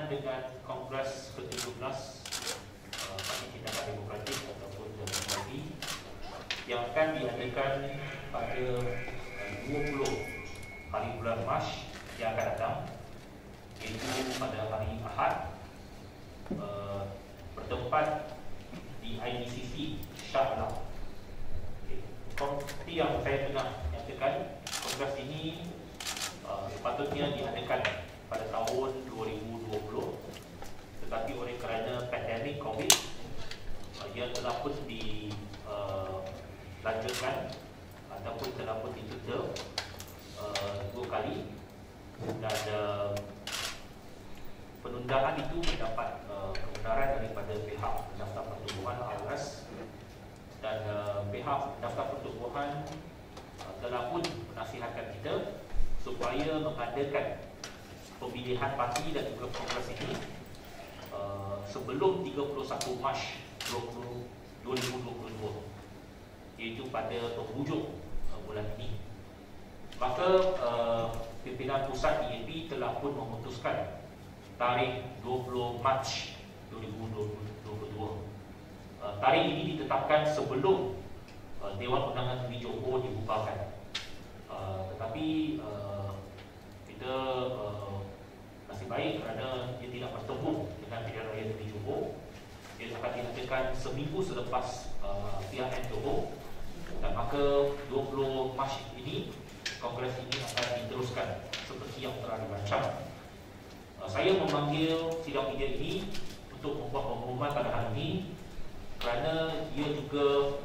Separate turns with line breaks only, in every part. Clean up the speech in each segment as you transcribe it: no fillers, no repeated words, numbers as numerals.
berkenaan dengan Kongres ke-17 Parti Tindakan Demokratik ataupun Demokrasi yang akan diadakan pada 20 hari bulan Mac yang akan datang, iaitu pada hari Ahad, bertempat di IDCC Shah Alam. Seperti yang saya pernah nyatakan, kongres ini sepatutnya diadakan pada tahun 2020, tetapi oleh kerana pandemik COVID, ia telah pun dilanjutkan ataupun telah pun ditunda 2 kali, dan penundaan itu mendapat kebenaran daripada pihak Daftar Pertubuhan AURAS, dan pihak Daftar Pertubuhan telah pun menasihatkan kita supaya mengadakan pemilihan parti dan juga kongres ini sebelum 31 Mac 2022, iaitu pada penghujung bulan ini. Maka pimpinan pusat DAP telah pun memutuskan tarikh 20 Mac 2022. Tarikh ini ditetapkan sebelum Dewan Undangan Negeri Johor dibubarkan. Tetapi kita nasib baik kerana dia tidak bertemu dengan Pilihan Raya Negeri Johor. Dia akan diadakan seminggu selepas PRN Johor, dan maka 20 Mac ini kongres ini akan diteruskan seperti yang telah dirancang. Saya memanggil sidang media ini untuk membuat pengumuman pada hari ini kerana ia juga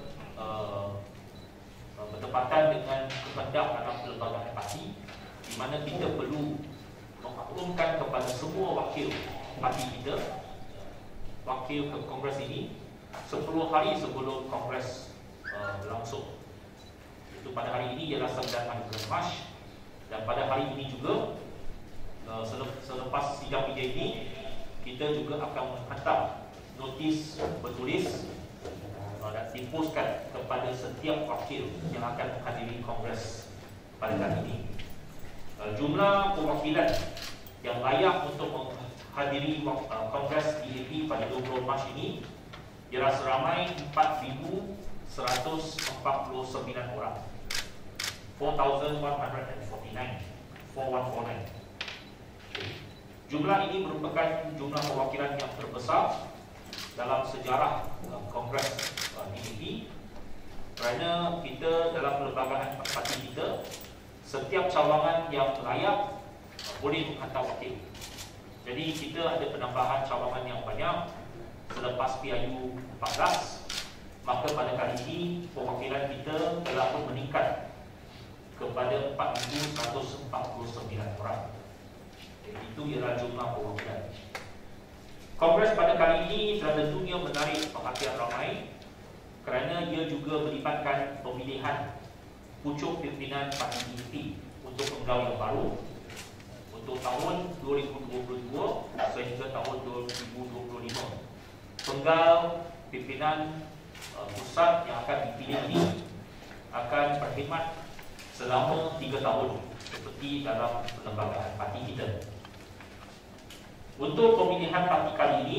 bertepatan dengan kehendak dalam pelbagai parti, di mana kita perlu memaklumkan kepada semua wakil parti kita, wakil ke kongres ini 10 hari sebelum kongres berlangsung. Itu pada hari ini ialah 9 hari bulan Mac, dan pada hari ini juga selepas sidang media ini kita juga akan menghantar notis bertulis dan dipostkan kepada setiap wakil yang akan menghadiri kongres pada kali ini. Jumlah perwakilan yang layak untuk menghadiri kongres DAP pada 20 Mac ini ialah seramai 4,149 orang, 4,149. Jumlah ini merupakan jumlah perwakilan yang terbesar dalam sejarah kongres DAP, kerana kita dalam pelbagai parti kita, setiap cawangan yang layak boleh menghantar wakil. Jadi kita ada penambahan cawangan yang banyak selepas PIU 14, maka pada kali ini perwakilan kita telah pun meningkat kepada 4,149 orang. Itu ialah jumlah perwakilan. Kongres pada kali ini sudah tentunya menarik perhatian ramai kerana ia juga melibatkan pemilihan pucuk pimpinan parti DAP untuk penggal yang baru untuk tahun 2022 sehingga tahun 2025. Penggal pimpinan pusat yang akan dipilih ini akan berkhidmat selama 3 tahun seperti dalam perlembagaan parti kita. Untuk pemilihan parti kali ini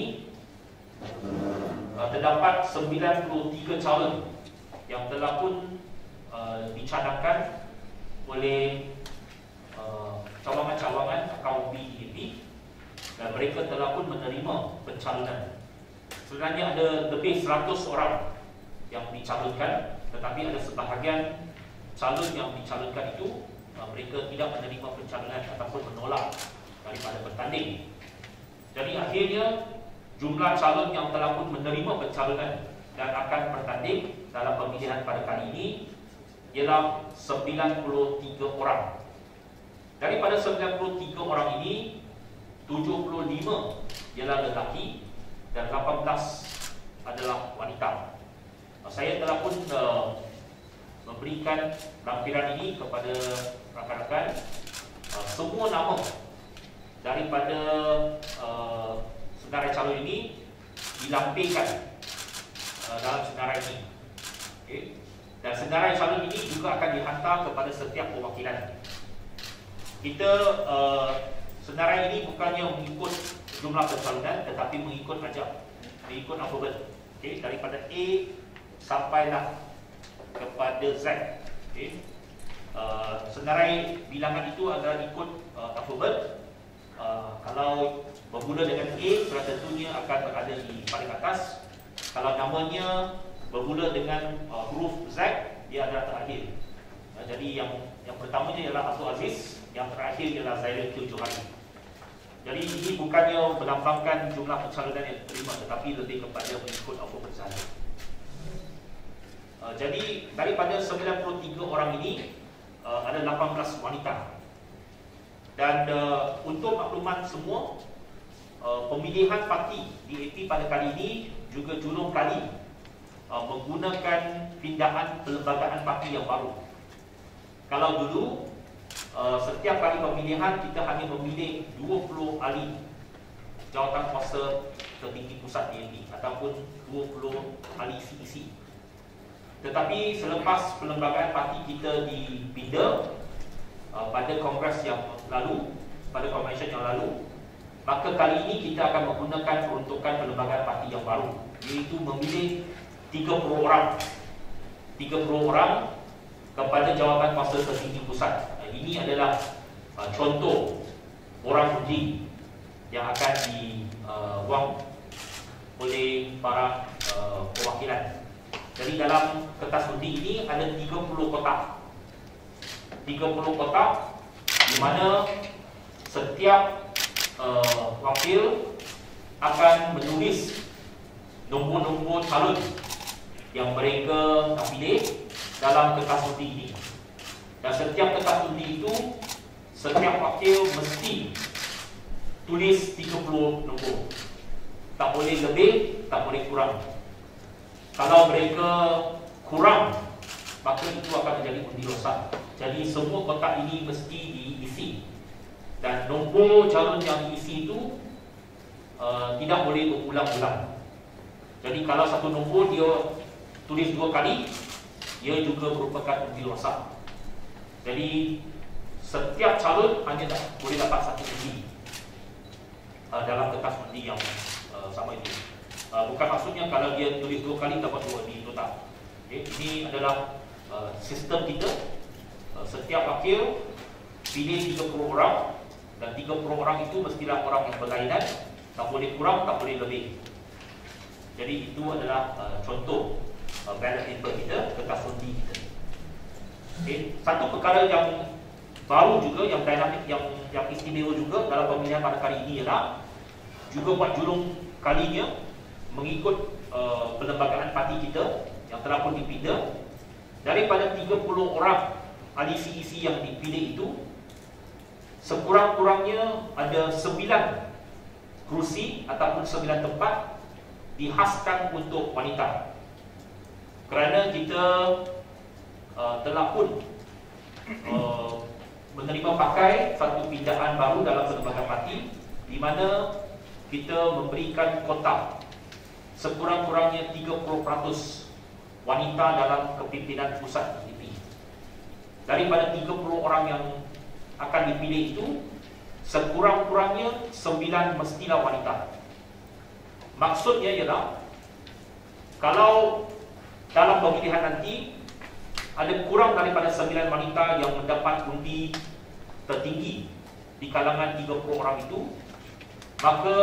terdapat 93 calon yang telah pun dicadangkan oleh cawangan-cawangan KUB DAP, dan mereka telah pun menerima pencalonan. Sebenarnya ada lebih 100 orang yang dicalonkan, tetapi ada sebahagian calon yang dicalonkan itu mereka tidak menerima pencalonan ataupun menolak daripada bertanding. Jadi akhirnya jumlah calon yang telah pun menerima pencalonan dan akan bertanding dalam pemilihan pada kali ini ialah 93 orang. Daripada 93 orang ini, 75 ialah lelaki dan 18 adalah wanita. Saya telah pun memberikan lampiran ini kepada rakan-rakan. Semua nama daripada senarai calon ini dilampirkan dalam senarai ini. Okay. Dan senarai calon ini juga akan dihantar kepada setiap perwakilan. Kita senarai ini bukannya mengikut jumlah pencalonan tetapi mengikut alfabet. Okey, daripada A sampailah kepada Z. Okey. Senarai bilangan itu adalah ikut alfabet. Kalau bermula dengan A, sudah tentunya akan berada di paling atas. Kalau namanya bermula dengan huruf Z, dia adalah terakhir. Jadi yang pertamanya ialah Abdul Aziz, yang terakhir ialah Zailul Johari. Jadi ini bukannya melambangkan jumlah pencalonan yang diterima, tetapi lebih kepada mengikut alfabet sahaja. Jadi daripada 93 orang ini ada 18 wanita. Dan untuk makluman semua, pemilihan parti DAP pada kali ini juga julung kali menggunakan pindaan perlembagaan parti yang baru. Kalau dulu setiap kali pemilihan kita hanya memilih 20 ahli jawatan kuasa tertinggi pusat DAP ataupun 20 ahli CEC. Tetapi selepas perlembagaan parti kita dipindah pada kongres yang lalu, pada convention yang lalu, maka kali ini kita akan menggunakan peruntukan perlembagaan parti yang baru, iaitu memilih 30 orang kepada jawatan kuasa tertinggi pusat. Ini adalah contoh orang undi yang akan dibuang oleh para perwakilan. Jadi dalam kertas undi ini ada 30 kotak. 30 kotak di mana setiap wakil akan menulis nombor-nombor calon yang mereka nak pilih dalam kertas undi ini. Dan setiap kertas undi itu, setiap wakil mesti tulis 30 nombor. Tak boleh lebih, tak boleh kurang. Kalau mereka kurang, maka itu akan menjadi undi rosak. Jadi semua kotak ini mesti diisi. Dan nombor calon yang diisi itu tidak boleh berulang-ulang. Jadi kalau satu nombor dia tulis 2 kali, dia juga merupakan undi rosak. Jadi setiap calon hanya boleh dapat 1 undi dalam kertas undi yang sama itu. Bukan maksudnya kalau dia tulis 2 kali dapat 2 undi, itu tak. Okay. Ini adalah sistem kita. Setiap wakil pilih 30 orang, dan 30 orang itu mestilah orang yang berlainan. Tak boleh kurang, tak boleh lebih. Jadi itu adalah contoh ballot paper kita, kertas undi kita. Okay. Satu perkara yang baru juga, yang dinamik, yang istimewa juga dalam pemilihan pada kali ini ialah juga buat julung kalinya mengikut perlembagaan parti kita yang telah pun dipindah. Daripada 30 orang ahli CEC yang dipilih itu, sekurang-kurangnya ada 9 kerusi ataupun 9 tempat dihaskan untuk wanita. Kerana kita telah pun menerima pakai satu pindaan baru dalam perlembagaan parti, di mana kita memberikan kotak sekurang-kurangnya 30% wanita dalam kepimpinan pusat DAP. Daripada 30 orang yang akan dipilih itu, sekurang-kurangnya 9 mestilah wanita. Maksudnya ialah, kalau dalam pemilihan nanti ada kurang daripada 9 wanita yang mendapat undi tertinggi di kalangan 30 orang itu, maka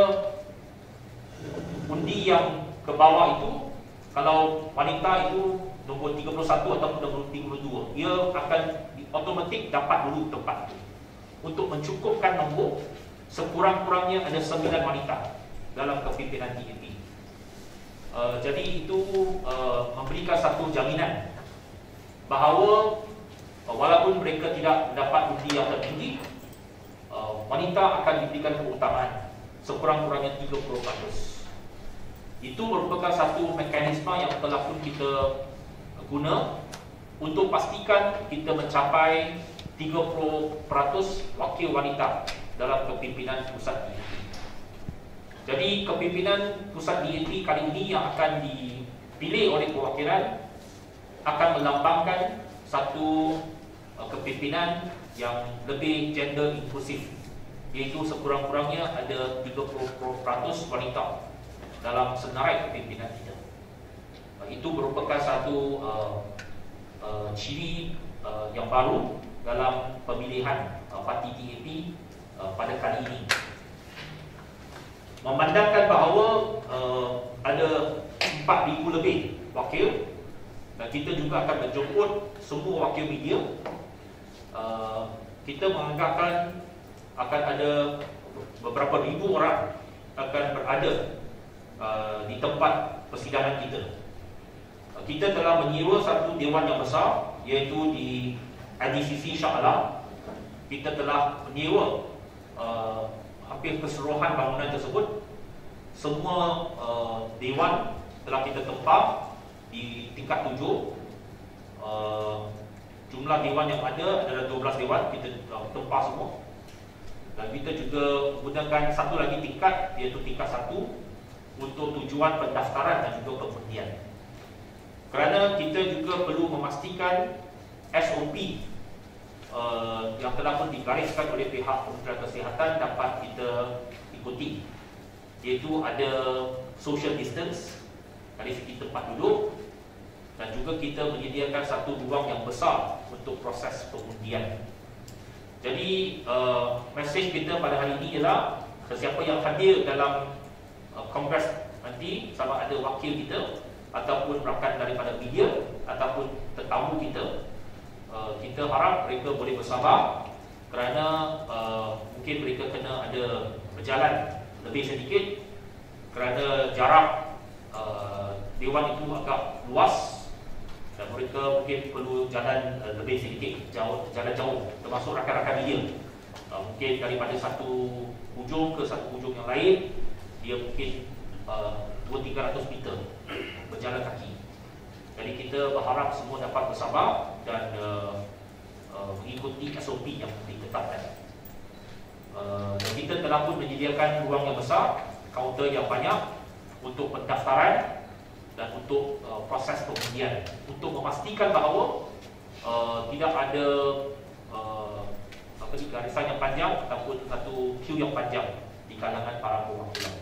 undi yang ke bawah itu, kalau wanita itu nombor 31 atau nombor 32, ia akan otomatik dapat dulu tempat itu. Untuk mencukupkan nombor, sekurang-kurangnya ada 9 wanita dalam kepimpinan DAP. Jadi itu memberikan satu jaminan bahawa walaupun mereka tidak mendapat undi yang tertinggi, wanita akan diberikan keutamaan sekurang-kurangnya 30%. Itu merupakan satu mekanisme yang telah pun kita guna untuk pastikan kita mencapai 30% wakil wanita dalam kepimpinan pusat DAP. Jadi kepimpinan pusat DAP kali ini yang akan dipilih oleh perwakilan akan melambangkan satu kepimpinan yang lebih gender inklusif. iaitu sekurang-kurangnya ada 30% wanita dalam senarai kepimpinan kita. Itu merupakan satu ciri yang baru dalam pemilihan parti TAP pada kali ini. Memandangkan bahawa ada 4,000 lebih wakil, dan kita juga akan menjemput semua wakil media. Kita menganggapkan akan ada beberapa ribu orang akan berada di tempat persidangan kita. Kita telah menyewa satu dewan yang besar, iaitu di IDCC Shah Alam. Kita telah menyewa hampir keseluruhan bangunan tersebut. Semua dewan telah kita tempah di tingkat 7. Jumlah dewan yang ada adalah 12 dewan, kita tempah semua. Dan kita juga menggunakan satu lagi tingkat, iaitu tingkat 1 untuk tujuan pendaftaran dan juga pengundian. Kerana kita juga perlu memastikan SOP yang telah pun digariskan oleh pihak Kementerian Kesihatan dapat kita ikuti, iaitu ada social distance dari segi tempat duduk, dan juga kita menyediakan satu ruang yang besar untuk proses pengundian. Jadi mesej kita pada hari ini ialah sesiapa yang hadir dalam kongres nanti, sama ada wakil kita ataupun rakan daripada media ataupun tetamu kita, kita harap mereka boleh bersabar, kerana mungkin mereka kena ada berjalan lebih sedikit kerana jarak dewan itu agak luas, dan mereka mungkin perlu jalan lebih sedikit, jalan jauh, termasuk rakan-rakan media. Mungkin daripada satu hujung ke satu hujung yang lain, dia mungkin 200-300 meter berjalan kaki. Jadi kita berharap semua dapat bersabar dan mengikuti SOP yang ditetapkan. Dan kita telah pun menyediakan ruang yang besar, kaunter yang banyak untuk pendaftaran dan untuk proses pengundian, untuk memastikan bahawa tidak ada garisan yang panjang ataupun satu queue yang panjang di kalangan para perwakilan.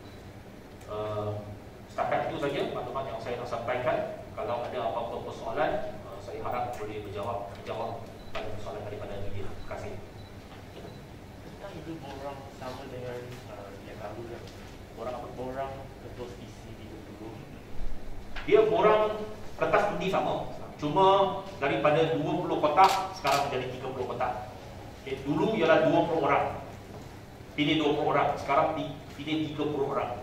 Setakat itu saja maklumat yang saya nak sampaikan. Kalau ada apa-apa persoalan, saya harap boleh menjawab pada persoalan daripada media. Terima kasih.
Kita itu borang sama dengan yang lalu kan? Borang apa? Borang ketua isi di dulu.
Dia borang kertas undi sama, cuma daripada 20 kotak sekarang menjadi 30 kotak. Okay, dulu ialah 20 orang, pilih 20 orang, sekarang pilih 30 orang.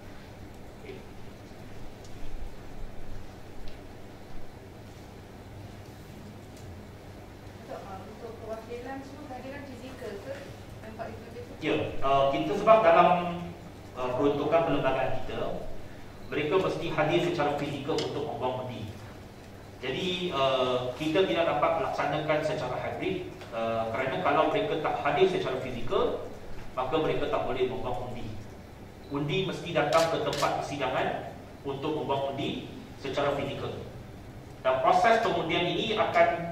Ya, kita sebab dalam peruntukan perlembagaan kita, mereka mesti hadir secara fizikal untuk membuang undi. Jadi kita tidak dapat melaksanakan secara hybrid, kerana kalau mereka tak hadir secara fizikal, maka mereka tak boleh membuang undi. Undi mesti datang ke tempat persidangan untuk membuang undi secara fizikal. Dan proses pengundian ini akan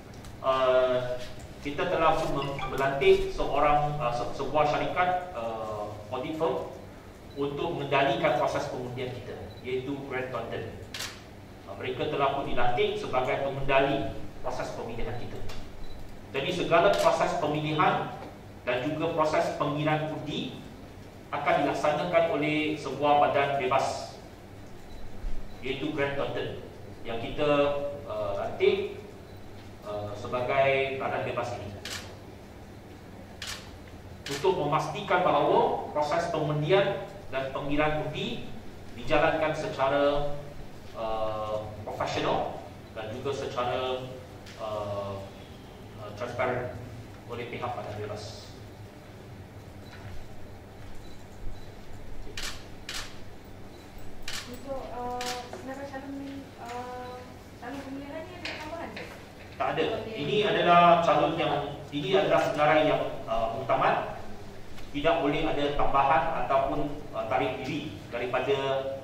kita telah melantik sebuah syarikat audit firm untuk mengendalikan proses pengundian kita, iaitu Grant Thornton. Mereka telah pun dilantik sebagai pengendali proses pemilihan kita. Jadi segala proses pemilihan dan juga proses pengiriman undi akan dilaksanakan oleh sebuah badan bebas, iaitu Grant Thornton, yang kita lantik sebagai badan bebas ini, untuk memastikan bahawa proses pengundian dan pengiriman undi dijalankan secara profesional dan juga secara transparan oleh pihak badan bebas.
Untuk senarai calon pemilihan ni ada tambahan ke?
Tak ada. Ini adalah senarai yang muktamad. Tidak boleh ada tambahan ataupun tarik diri daripada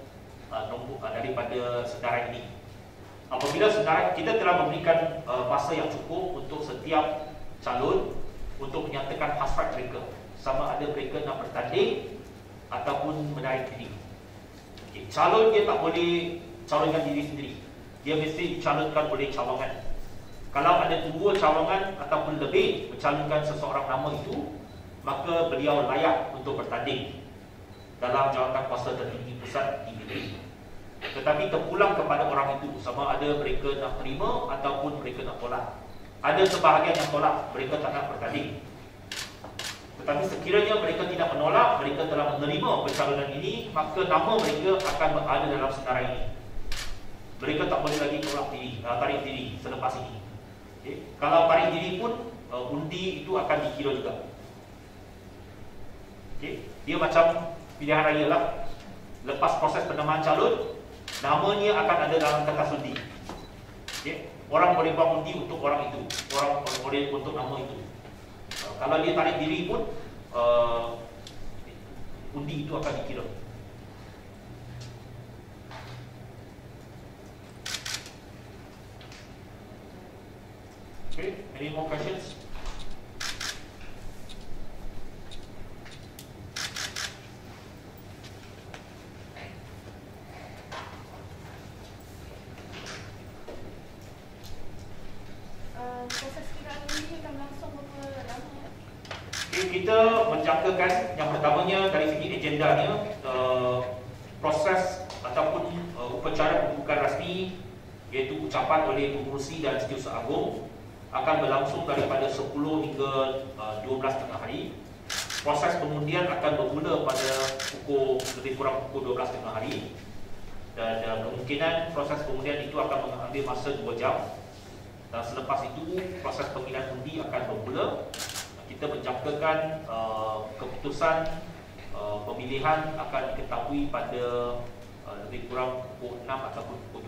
senarai ini. Apabila senarai, kita telah memberikan masa yang cukup untuk setiap calon untuk menyatakan hasrat mereka sama ada mereka nak bertanding ataupun menarik diri. Okay. Calon dia tak boleh calonkan diri sendiri, dia mesti dicalonkan oleh calongan. Kalau ada 2 calongan ataupun lebih mencalonkan seseorang nama itu, maka beliau layak untuk bertanding dalam jawatan kuasa tertinggi pusat di negeri. Tetapi terpulang kepada orang itu sama ada mereka nak terima ataupun mereka nak tolak. Ada sebahagian yang tolak, mereka tak nak bertanding. Tetapi sekiranya mereka tidak menolak, mereka telah menerima pencalonan ini, maka nama mereka akan berada dalam senarai ini. Mereka tak boleh lagi tarik diri selepas ini. Okay. Kalau tarik diri pun undi itu akan dikira juga. Okay. Dia macam pilihan raya lah. Lepas proses penamaan calon, namanya akan ada dalam kertas undi. Okay. Orang boleh buang undi untuk orang itu, orang boleh untuk nama itu. Kalau dia tarik diri pun undi itu akan dikira. Okay, any more questions?
Proses kiraan ini akan langsung berapa lama?
Okay, kita menjangkakan yang pertamanya dari segi agendanya, proses ataupun upacara pembukaan rasmi iaitu ucapan oleh pengurusi dan Setiausaha Agung akan berlangsung daripada 10 hingga 12 tengah hari. Proses pengundian akan bermula pada lebih kurang pukul 12 tengah hari. Dan kemungkinan proses pengundian itu akan mengambil masa 2 jam. Dan selepas itu proses pemilihan undi akan bermula. Kita menjangkakan keputusan pemilihan akan diketahui pada lebih kurang pukul 6 ataupun pukul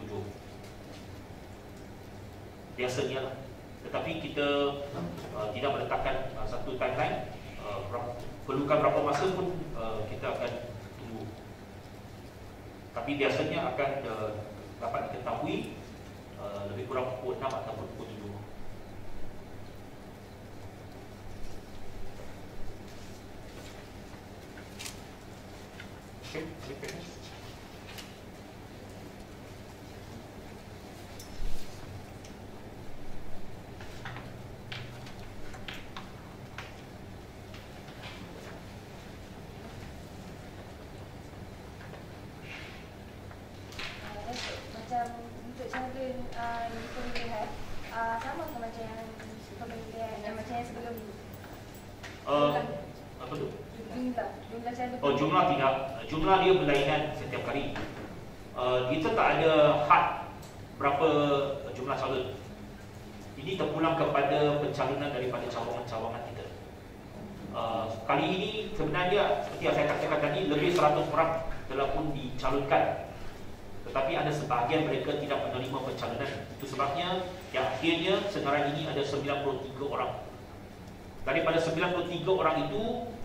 7. Biasanya lah. Tetapi kita tidak meletakkan satu timeline. Perlukan berapa masa pun kita akan tunggu. Tapi biasanya akan dapat diketahui lebih kurang pukul 6 ataupun pukul 7. Okay,
Macam untuk cara pemilihan sama ke macam yang pemilihan yang macam yang sebelum ni?
Apa tu?
Jumlah cara
Jumlah tidak. Jumlah dia berlainan setiap kali. Kita tak ada had berapa jumlah calon. Ini terpulang kepada pencalonan daripada cawangan-cawangan kita. Kali ini sebenarnya seperti yang saya katakan tadi, lebih 100 orang telah pun dicalonkan. Tetapi ada sebahagian mereka tidak menerima pencalonan. Itu sebabnya yang akhirnya senarai ini ada 93 orang. Daripada 93 orang itu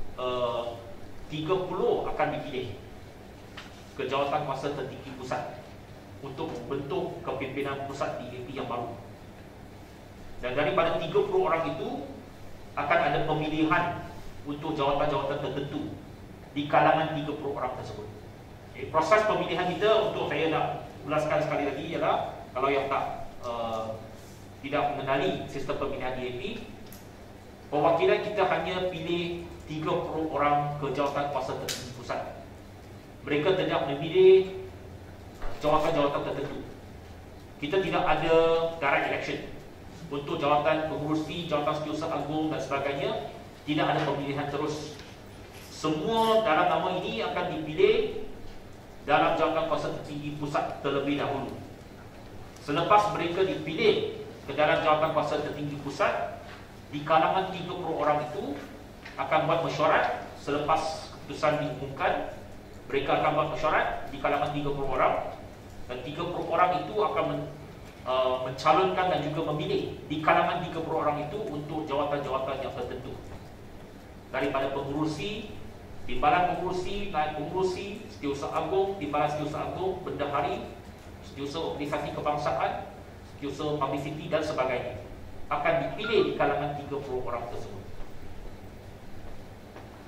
30 akan dipilih ke jawatan kuasa tertinggi pusat untuk membentuk kepimpinan pusat DAP yang baru. Dan daripada 30 orang itu akan ada pemilihan untuk jawatan-jawatan tertentu di kalangan 30 orang tersebut. Okay. Proses pemilihan kita, untuk saya nak ulaskan sekali lagi, ialah kalau yang tidak mengenali sistem pemilihan DAP, perwakilan kita hanya pilih 30 orang ke jawatan kuasa tertinggi pusat. Mereka tidak memilih jawatan-jawatan tertentu. Kita tidak ada direct election. Untuk jawatan pengurusi, jawatan Setiausaha Agung dan sebagainya, tidak ada pemilihan terus. Semua dalam nama ini akan dipilih dalam jawatan kuasa tertinggi pusat terlebih dahulu. Selepas mereka dipilih ke dalam jawatan kuasa tertinggi pusat, di kalangan 30 orang itu akan buat mesyuarat. Selepas keputusan diumumkan, mereka akan buat mesyuarat di kalangan 30 orang. Dan 30 orang itu akan mencalonkan dan juga memilih di kalangan 30 orang itu untuk jawatan-jawatan yang tertentu. Daripada pengurusi, timbalan pengurusi, naib pengurusi, Setiausaha Agung, timbalan Setiausaha Agung, bendahari, Setiausaha Organisasi Kebangsaan, Setiausaha Publicity dan sebagainya, akan dipilih di kalangan 30 orang tersebut.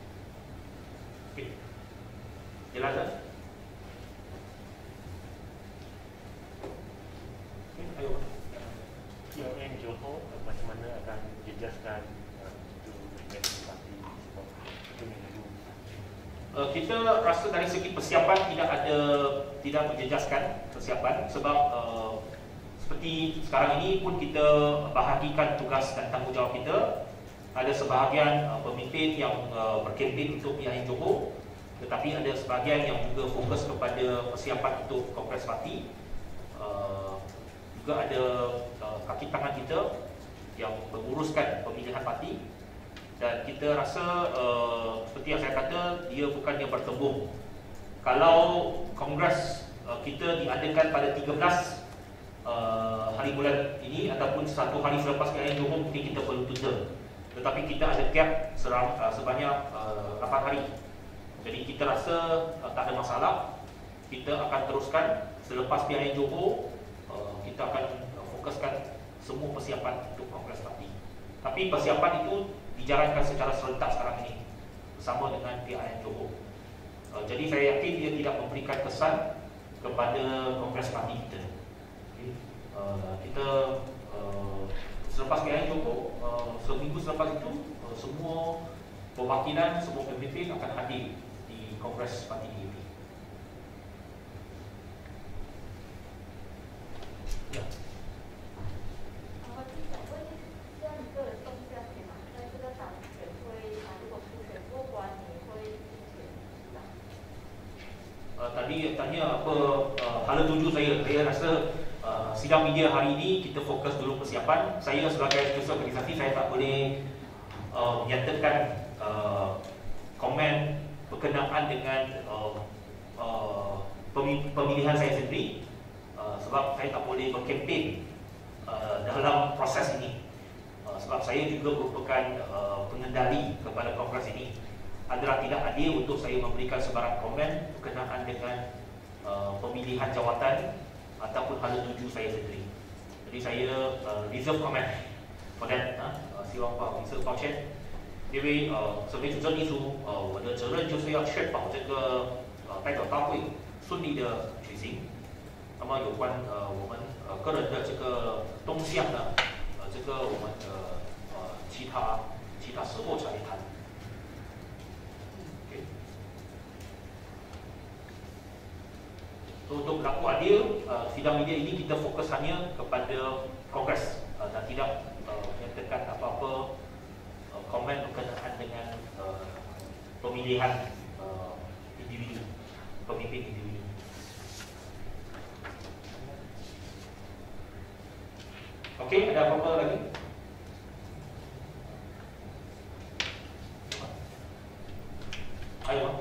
Okey. Jelas tak? Okey, ayo.
PRN Johor macam mana akan jejaskan itu dengan parti sebab itu minggu.
Kita rasa dari segi persiapan tidak menjejaskan persiapan sebab seperti sekarang ini pun kita bahagikan tugas dan tanggungjawab kita. Ada sebahagian pemimpin yang berkempen untuk PRN Johor, tetapi ada sebahagian yang juga fokus kepada persiapan untuk Kongres Parti. Juga ada kaki tangan kita yang menguruskan pemilihan parti, dan kita rasa seperti yang saya kata, dia bukannya bertembung. Kalau Kongres kita diadakan pada 13 hari bulan ini ataupun satu hari selepas PRN Johor, mungkin kita perlu tunda. Tetapi kita ada gap sebanyak 8 hari. Jadi kita rasa tak ada masalah. Kita akan teruskan selepas PRN Johor. Kita akan fokuskan semua persiapan untuk Kongres Parti. Tapi persiapan itu dijalankan secara serentak sekarang ini bersama dengan PRN Johor. Jadi saya yakin dia tidak memberikan kesan kepada Kongres Parti kita. Okay. Kita selepas PRN Johor, seminggu selepas itu semua perwakilan, semua pemimpin akan hadir di Kongres Parti DAP. Ya. Tadi tanya apa hala tuju saya. Saya rasa sidang media hari ini kita fokus dulu persiapan. Saya sebagai ketua organisasi, saya tak boleh menyatakan komen berkenaan dengan pemilihan saya sendiri, sebab saya tak boleh berkempen dalam proses ini, sebab saya juga merupakan pengendali kepada kongres ini. Adalah tidak adil untuk saya memberikan sebarang komen berkenaan dengan pemilihan jawatan ataupun hala tuju saya sendiri. Jadi saya reserve comment for that. 希望不好意思，抱歉。因为身为主政秘书，我的责任就是要确保这个代表大会顺利的举行。那么有关我们个人的这个动向呢，这个我们其他时候才谈。Untuk berlaku adil, sidang media ini kita fokus hanya kepada kongres dan tidak menyatakan apa-apa komen berkenaan dengan pemilihan individu, pemimpin individu. Okey, ada apa-apa lagi? Ayo.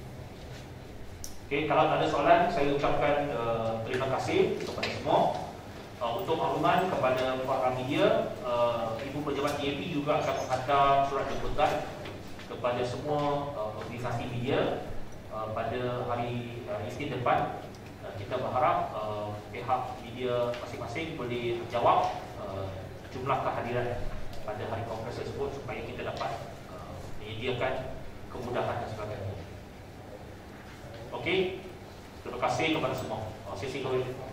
Okey, kalau ada soalan, saya ucapkan terima kasih kepada semua. Untuk makluman kepada para media, Ibu Pejabat DAP juga akan menghantar surat jemputan kepada semua organisasi media pada hari Isnin depan. Kita berharap pihak media masing-masing boleh menjawab jumlah kehadiran pada hari kongres tersebut supaya kita dapat menyediakan kemudahan dan sebagainya. Okey, terima kasih kepada semua. Sesi kawin.